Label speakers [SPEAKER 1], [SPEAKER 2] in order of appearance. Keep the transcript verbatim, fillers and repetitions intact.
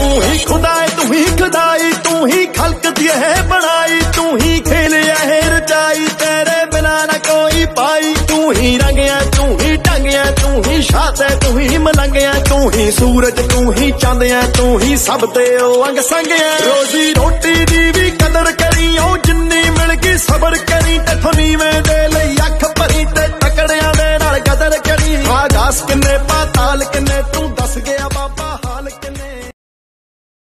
[SPEAKER 1] ही खुदाई तू ही खुदाई तू ही खल्क दी है बनाई तू ही खेलिया है रचाई तेरे बिना ना कोई पाई तू ही रंगया तू ही टंगया तू ही शाते तू ही मलंगया तू ही सूरज तू ही चांदया तू ही सब ते ओ अंग संगया रोजी रोटी दी भी कदर करी ओ जिन्नी मिल गई सबर करी ते थोनी में दे